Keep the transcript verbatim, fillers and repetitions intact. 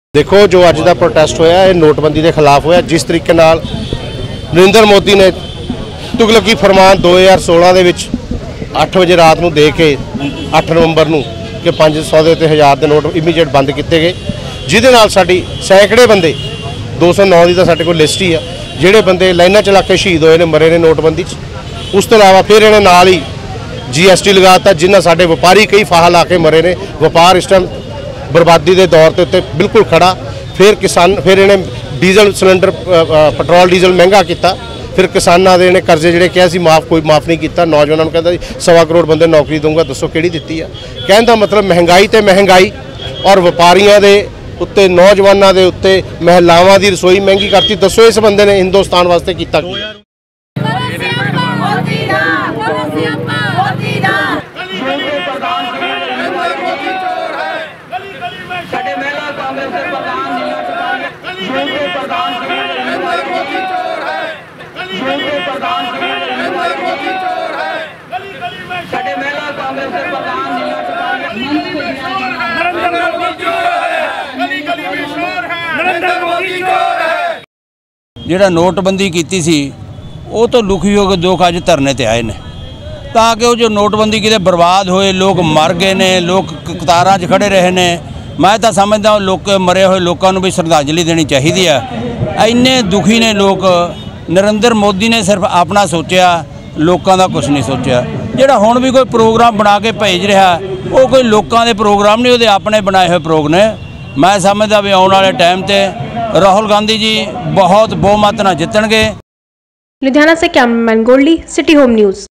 देखो जो अज का प्रोटेस्ट होया है नोटबंदी के खिलाफ होया। जिस तरीके नाल नरेंद्र मोदी ने तुगलकी फरमान दो हज़ार सोलह के विच अठ बजे रात को दे के अठ नवंबर को कि पाँच सौ के हज़ार के नोट इमीजिएट बंद किए गए, जिहदे नाल साडी सैकड़े बंदे दो सौ नौ की तो साडे कोल लिस्ट ही है जिहड़े बंदे लाइनां च लग के शहीद होए ने मरे ने नोटबंदी च। उस तो इलावा फिर इन्हें नाल ही जी एस टी लगाता जिन्हें साडे व्यापारी कई फाहा ला के मरे ने। व्यापार इस टाइम बर्बादी के दौर के उत्ते बिल्कुल खड़ा। फिर किसान फिर इन्हें डीजल सिलेंडर पेट्रोल डीजल महंगा किया। फिर किसानों के इन्हें कर्जे जिहड़े कहा सी माफ कोई माफ नहीं किया। नौजवानों को कहता सवा करोड़ बंदे नौकरी दूंगा, दसो किहड़ी दित्ती है। कहने का मतलब महंगाई तो महंगाई और व्यापारियों के उत्ते नौजवानों के उत्ते महिलावां की रसोई महंगी करती। दसो इस बंदे ने हिंदुस्तान वास्ते किया की? जिहड़ा नोटबंदी की सी वो तो लुखी हो गए लोग अज धरने ते आए ने ताकि वो जो नोटबंदी किते बर्बाद होए, लोग मर गए ने, लोग कतारां च खड़े रहे ने। मैं तो समझदा लोग मरे हुए लोगों को भी श्रद्धांजलि देनी चाहिए है। इन्ने दुखी ने लोग। नरेंद्र मोदी ने सिर्फ अपना सोचा, लोगों का कुछ नहीं सोचा। जिहड़ा हुण भी कोई प्रोग्राम बना के भेज रहा वो कोई लोगों के प्रोग्राम नहीं, वो अपने बनाए हुए प्रोग्राम ने। मैं समझदा भी आने वाले टाइम ते राहुल गांधी जी बहुत बहुमत नाल जितणगे। लुधियाना से cameraman Goldy, city home news.